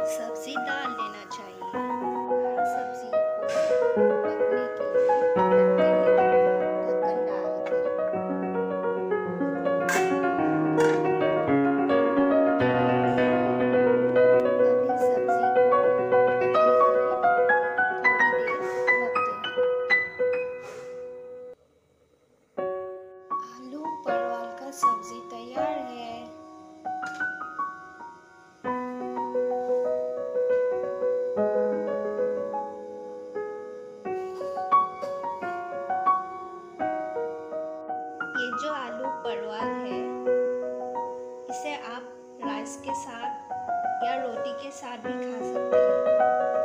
सब्जी डाल देना चाहिए। हर सब्जी को पकने के लिए रखते हैं ढक्कन डाल कर। तभी सब्जी को पकने के लिए थोड़ी देर रखते हैं। आलू परवल का सब्जी तैयार है। ये जो आलू परवल है, इसे आप राइस के साथ या रोटी के साथ भी खा सकते हैं।